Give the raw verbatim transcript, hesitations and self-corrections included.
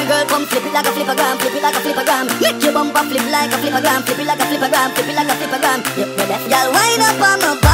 wine, girl, come flip it like a flippergram, flip it like a flippergram. Make your bumper flip like a flippergram, flip it like a flippergram, flip it like a flippergram. Yep, me left, y'all wind up on my back.